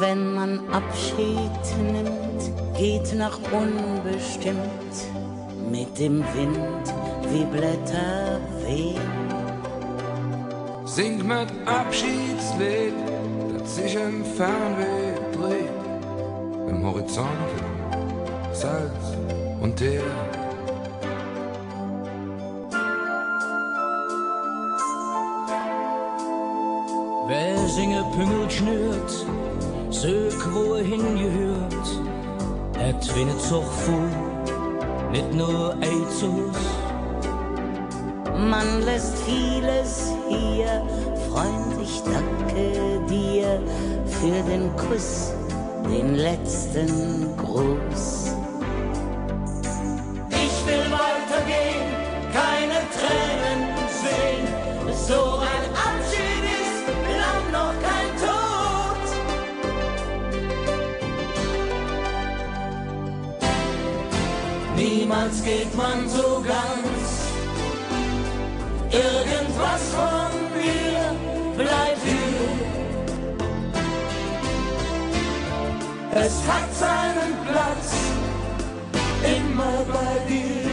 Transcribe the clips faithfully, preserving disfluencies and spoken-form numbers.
Wenn man Abschied nimmt, geht nach unbestimmt, mit dem Wind wie Blätter wehen. Sing mit Abschiedslied, das sich im Fernweh dreht, im Horizont Salz und Teer. Wer singe Püngel schnürt, sög wo er hingehört, et wenn et Zug fuhr, nicht nur Eizus. Man lässt vieles hier, Freund, ich danke dir für den Kuss, den letzten Gruß. Ich will weitergehen, keine Tränen sehen, so ein Abschied ist lang noch kein Tod. Niemals geht man so ganz, irgendwas von mir bleibt hier. Es hat seinen Platz immer bei dir.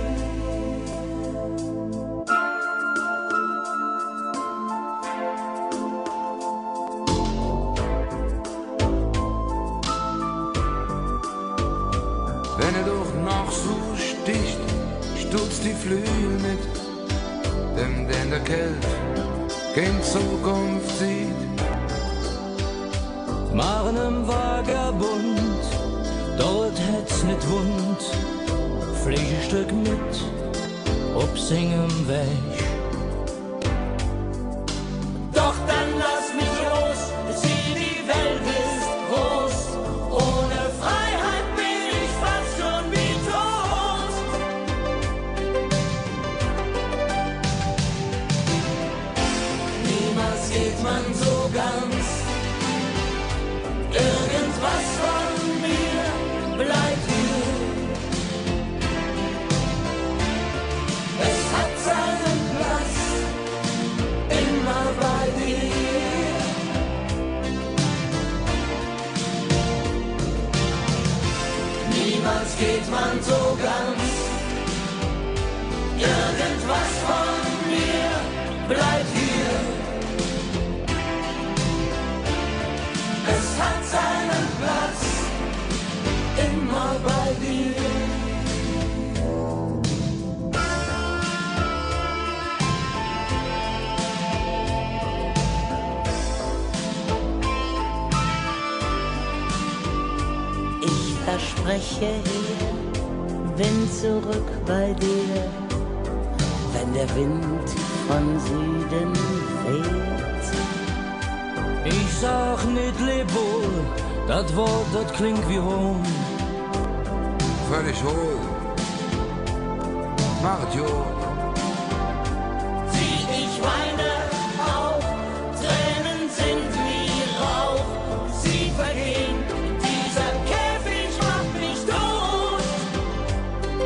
Wenn er doch noch so sticht, stutzt die Flügel mit, dem denn der Kälte kein Zukunft sieht. Marnem Vagabund, dort hätt's nicht wund, Pflegestück mit, ob singem Weg. Doch dann lass mich los, sieh, die Welt ist groß, ohne Freiheit bin ich fast schon wie tot. Niemals geht man so ganz, irgendwas von mir bleibt hier. Es hat seinen Platz immer bei dir. Niemals geht man so ganz, irgendwas von mir bleibt hier. Es hat seinen Platz immer bei dir. Ich verspreche hier, bin zurück bei dir, wenn der Wind von Süden weht. Ich sag nicht leb wohl, das Wort, das klingt wie Hohn. Völlig hohl, macht Jod. Sieh, ich weine auch, Tränen sind wie Rauch. Sie vergehen, dieser Käfig macht mich tot.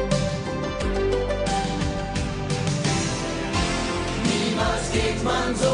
Niemals geht man so